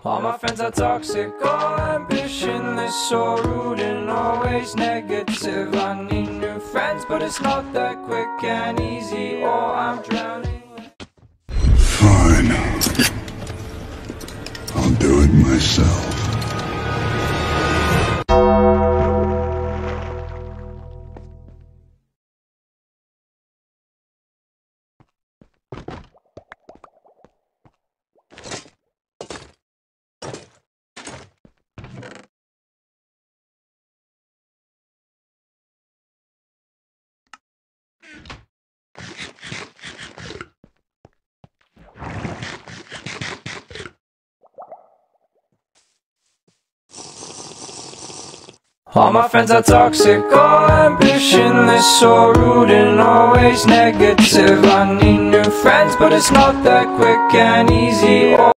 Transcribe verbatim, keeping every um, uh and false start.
All my friends are toxic, all ambitionless, so rude and always negative. I need new friends, but it's not that quick and easy, or I'm drowning. Fine. I'll do it myself. All my friends are toxic, all ambitionless, so rude and always negative. I need new friends, but it's not that quick and easy.